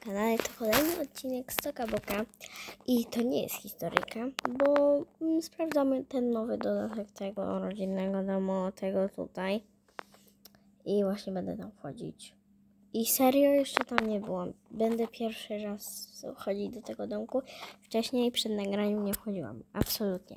kanale. To kolejny odcinek z Toka Boka i to nie jest historyjka, bo sprawdzamy ten nowy dodatek tego rodzinnego domu, tego tutaj i właśnie będę tam wchodzić. I serio jeszcze tam nie byłam. Będę pierwszy raz wchodzić do tego domku. Wcześniej przed nagraniem nie wchodziłam. Absolutnie.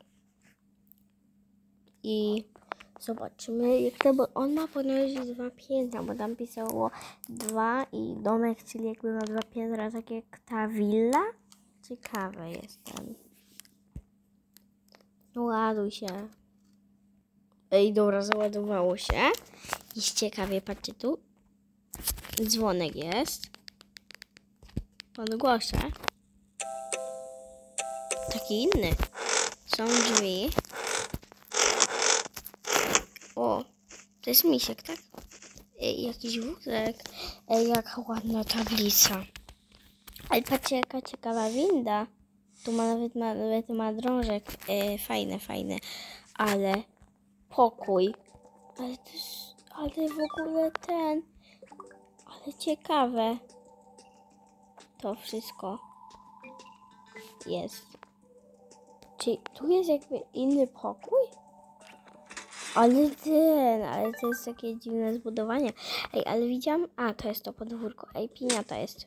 I zobaczymy, jak to, bo on ma ponoć 2 piętra, bo tam pisało 2 i domek, czyli jakby ma 2 piętra, tak jak ta willa. Ciekawe jestem. No ładuj się. Ej, dobra, załadowało się. Jest ciekawie, patrzcie tu. Dzwonek jest. Podgłoszę. Taki inny. Są drzwi. O, to jest misiek, tak? Jakiś wózek. Jaka ładna tablica. Ale patrzcie, jaka ciekawa winda. Tu nawet ma drążek. Fajne. Ale pokój. Ale w ogóle ale ciekawe. To wszystko jest. Czy tu jest jakby inny pokój? Ale to jest takie dziwne zbudowanie. Ej, ale widziałam... A, to jest to podwórko. Ej, piniata jest.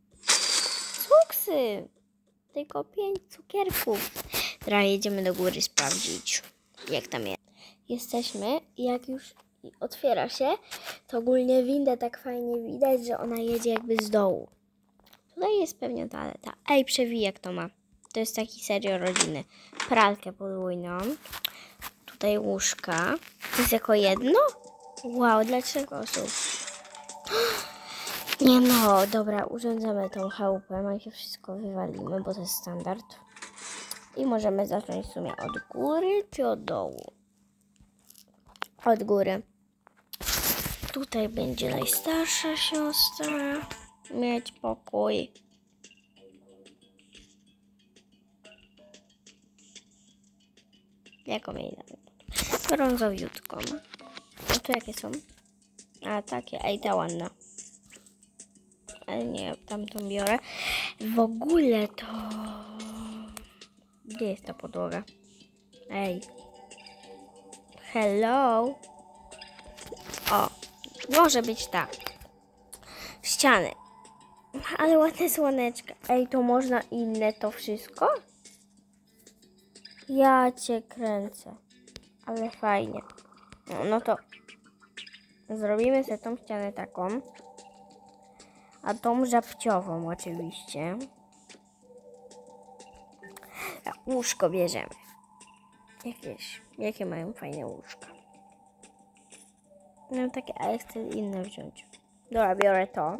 Cuksy! Tylko 5 cukierków. Teraz jedziemy do góry sprawdzić, jak tam jest. Jesteśmy i jak już otwiera się, to ogólnie windę tak fajnie widać, że ona jedzie jakby z dołu. Tutaj jest pewnie toaleta. Ej, przewijak to ma. To jest taki serio rodziny. Pralkę podwójną. Tutaj łóżka. To jest jako jedno? Wow, dla 3 osób. Nie no, dobra, urządzamy tą chałupę. Najpierw wszystko wywalimy, bo to jest standard. I możemy zacząć w sumie od góry czy od dołu? Od góry. Tutaj będzie najstarsza siostra mieć pokój. Jaką jej damy? Brązowiutką. A tu jakie są? A takie, ej, ta ładna. Ale nie, tamtą biorę. W ogóle to... Gdzie jest ta podłoga? Ej. Hello? O, może być tak. Ściany. Ale ładne słoneczka. Ej, to można inne to wszystko? Ja cię kręcę. Ale fajnie. No to zrobimy sobie tą ścianę taką. A tą żabciową oczywiście. A łóżko bierzemy. Jakie mają fajne łóżka. No takie, ale chcę inne wziąć. Dobra, biorę to.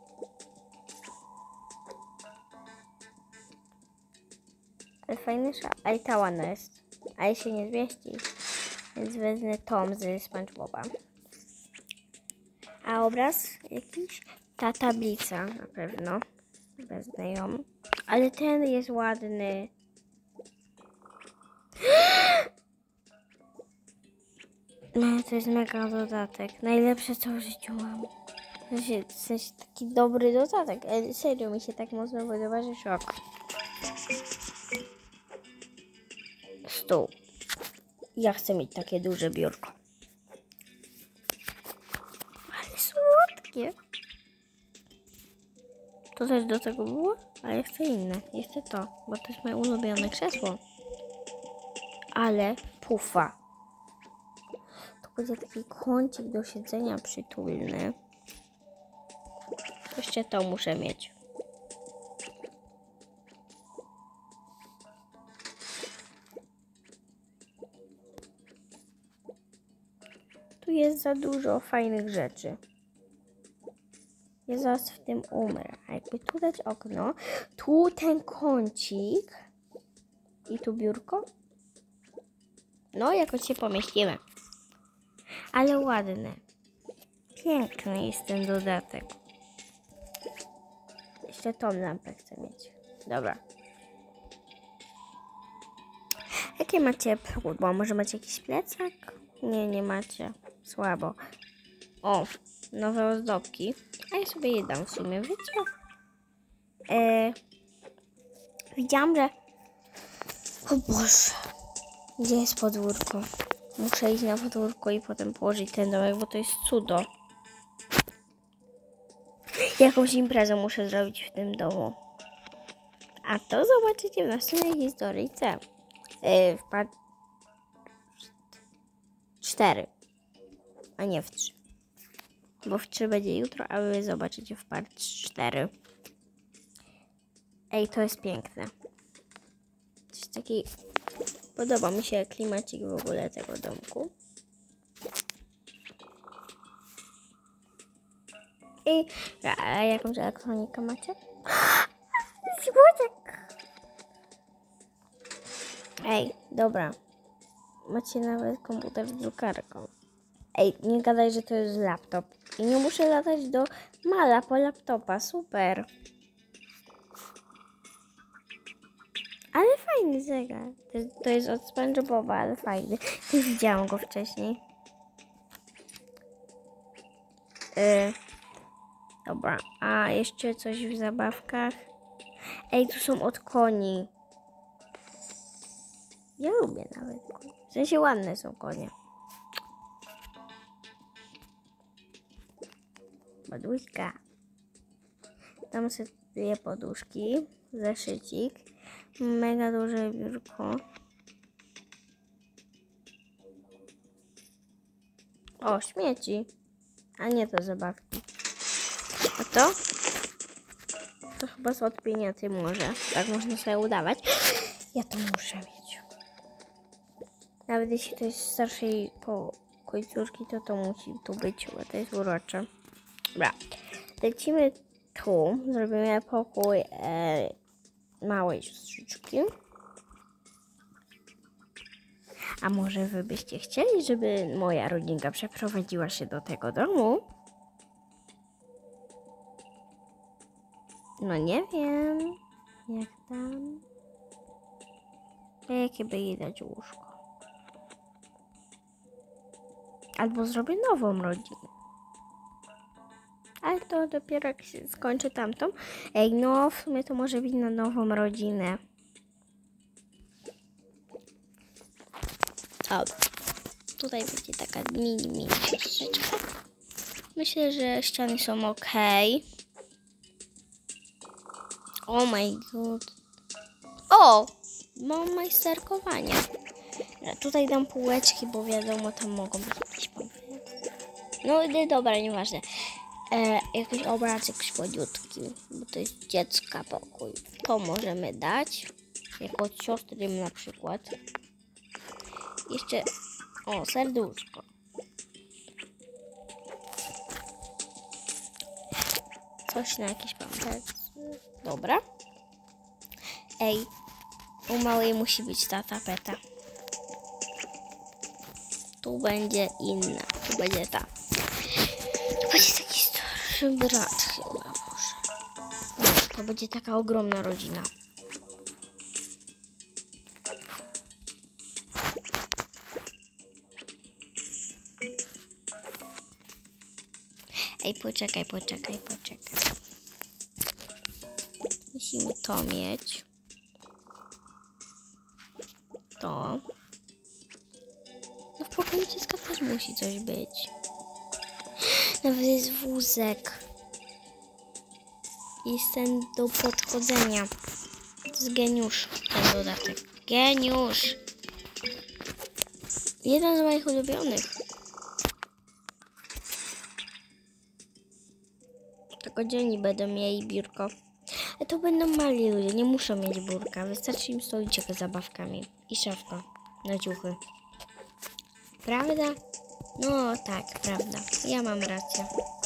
Ale fajny ale ta ładna jest. Ale się nie zmieści. Więc wezmę Tom z SpongeBoba. A obraz jakiś? Ta tablica na pewno. Wezmę ją. Ale ten jest ładny. No to jest mega dodatek. Najlepsze co w życiu mam. W sensie taki dobry dodatek. Serio mi się tak mocno podoba, że szok. Stół. Ja chcę mieć takie duże biurko. Ale słodkie. To też do tego było? Ale ja chcę inne. Ja chcę to, bo to jest moje ulubione krzesło. Ale pufa. To będzie taki kącik do siedzenia przytulny. Jeszcze to muszę mieć. Tu jest za dużo fajnych rzeczy. Ja zaraz w tym umrę. A jakby tu dać okno, tu ten kącik i tu biurko. No, jakoś się pomieścimy. Ale ładny. Piękny jest ten dodatek. Jeszcze tą lampę chcę mieć. Dobra. Jakie macie pudło? Może macie jakiś plecak? Nie macie. Słabo. O, nowe ozdobki. A ja sobie je dam w sumie, wiecie? Widziałam, że... O Boże. Gdzie jest podwórko? Muszę iść na podwórko i potem położyć ten domek, bo to jest cudo. Jakąś imprezę muszę zrobić w tym domu. A to zobaczycie w następnej historyjce. W part 4. A nie w 3. Bo w 3 będzie jutro, a wy zobaczycie w part 4. Ej, to jest piękne. Coś taki... Podoba mi się klimacik w ogóle tego domku. A jakąś elektronikę macie? Złotek! Ej, dobra. Macie nawet komputer z drukarką. Ej, nie gadaj, że to jest laptop. I nie muszę latać do mala po laptopa. Super. Ale fajny zegar. To jest od SpongeBoba, ale fajny. Nie widziałam go wcześniej. Dobra, a jeszcze coś w zabawkach. Ej, tu są od koni. Ja lubię nawet konie. W sensie ładne są konie. Poduszka. Tam są 2 poduszki. Zeszycik. Mega duże biurko. O, śmieci. A nie to zabawki. A to? To chyba z odpieniaty może. Tak można sobie udawać. Ja to muszę mieć. Nawet jeśli to jest starszej końcówki, to musi tu być, bo to jest urocze. Dobra. Lecimy tu. Zrobimy pokój małej siostrzyczki. A może wy byście chcieli, żeby moja rodzinka przeprowadziła się do tego domu? No nie wiem. Jak tam? A jakie by jej dać łóżko? Albo zrobię nową rodzinę. Ale to dopiero jak się skończy tamtą. Ej, no w sumie to może być na nową rodzinę. O, tutaj będzie taka mini siostrzyczka. Myślę, że ściany są ok. Oh my god. O! Mam majsterkowanie. Tutaj dam półeczki, bo wiadomo, tam mogą być jakieś pamflety. No dobra, nieważne. Jakiś obrazek słodziutki, bo to jest dziecka pokój. To możemy dać. Jako od siostry na przykład. Jeszcze, o, serduszko. Coś na jakiś pamflet. Dobra. Ej, u małej musi być ta tapeta. Tu będzie inna. Tu będzie ta. To będzie taki starszy brat chyba może. Nie, to będzie taka ogromna rodzina. Ej, poczekaj. Musimy to mieć. To. No w pokoju dziecka też musi coś być. Nawet jest wózek. Jest ten do podchodzenia. To jest geniusz, ten dodatek. Geniusz! Jeden z moich ulubionych. Tylko dzielni będą mieli biurko. A to będą mali ludzie, nie muszą mieć biurka. Wystarczy im stoliczek z zabawkami. I szafka na ciuchy. Prawda? No tak, prawda. Ja mam rację.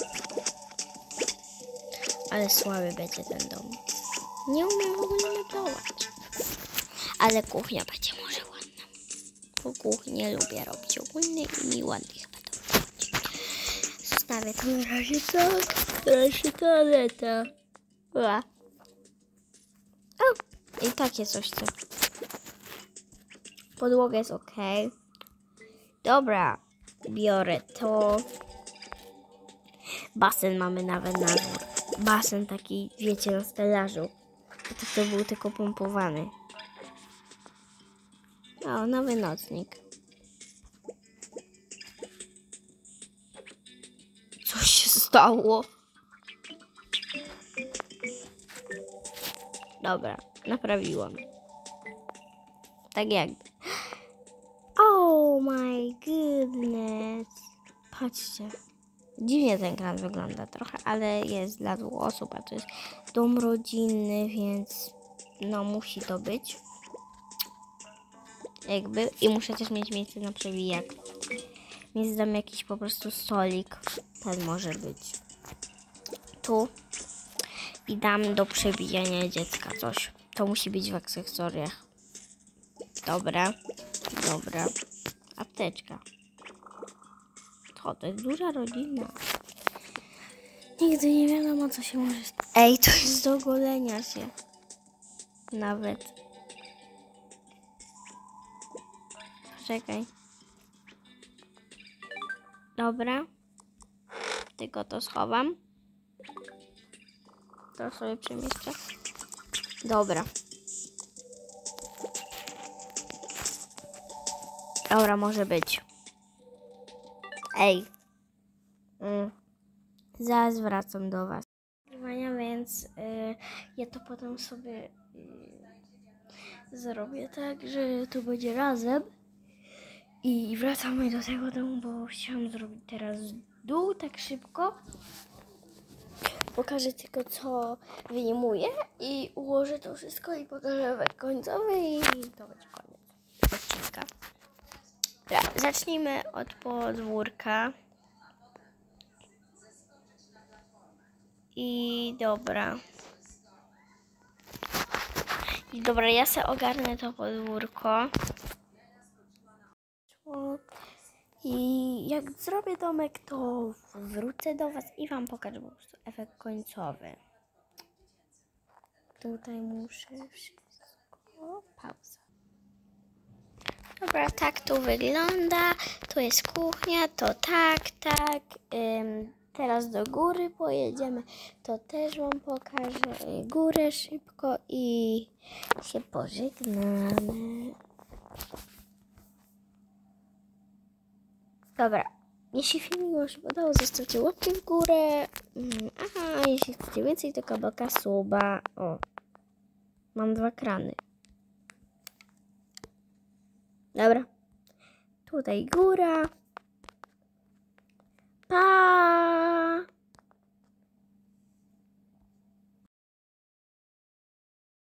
Ale słaby będzie ten dom. Nie umiem w ogóle meblować. Ale kuchnia będzie może ładna. Bo kuchnię lubię robić ogólnie i ładnie chyba to wychodzi. Zostawię to na razie tak. Proszę toaleta. O, i takie coś tu. Podłoga jest ok. Dobra, biorę to. Basen mamy nawet na dwór. Basen taki, wiecie, na stelażu. To był tylko pompowany. O, nowy nocnik. Coś się stało. Dobra, naprawiłam. Tak jakby. Oh my goodness. Patrzcie. Dziwnie ten ekran wygląda trochę, ale jest dla 2 osób, a to jest dom rodzinny, więc no musi to być. Jakby. I muszę też mieć miejsce na przewijak. Więc dam jakiś po prostu stolik. Ten może być tu. I dam do przewijania dziecka coś. To musi być w akcesoriach. Dobra. Dobra. Apteczka. To jest duża rodzina. Nigdy nie wiadomo, co się może stać. Ej, to jest do golenia się. Nawet. Poczekaj. Dobra. Tylko to schowam. To sobie przemieszczę. Dobra. Dobra, może być. Ej. Zaraz wracam do was. Więc ja to potem sobie zrobię tak, że to będzie razem. I wracamy do tego domu, bo chciałam zrobić teraz dół tak szybko. Pokażę tylko, co wyjmuję i ułożę to wszystko i pokażę efekt końcowy i to będzie koniec odcinka. Dobra, zacznijmy od podwórka. I dobra. Ja sobie ogarnę to podwórko. I jak zrobię domek, to wrócę do was i wam pokażę po prostu efekt końcowy. Tutaj muszę wszystko. Pauza. Dobra, tak tu wygląda. Tu jest kuchnia, to tak. Teraz do góry pojedziemy. To też wam pokażę górę szybko i się pożegnamy. Dobra, jeśli film wam się podobał, zostawcie łapkę w górę. Aha, jeśli chcecie więcej, to kabelka suba. O, mam 2 krany. Dobra, tutaj góra. Pa!